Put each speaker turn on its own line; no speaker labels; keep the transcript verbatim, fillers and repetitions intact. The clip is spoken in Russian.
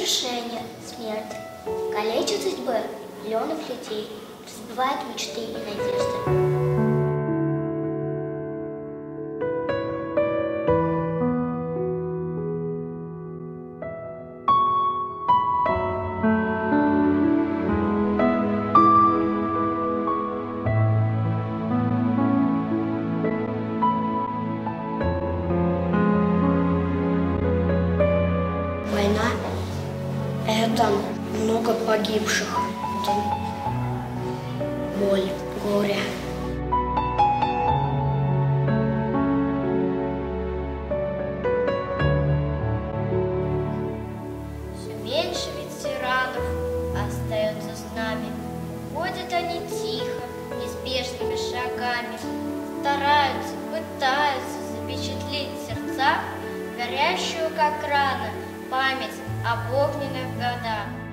разрушение, смерть, калечит судьбы миллионов людей, разбивает мечты и надежды.
Война – это много погибших, это боль, горе.
Все меньше ветеранов остается с нами. Ходят они тихо, неспешными шагами, стараются, пытаются запечатлеть в сердцах горящую, как рана, память об огненных годах.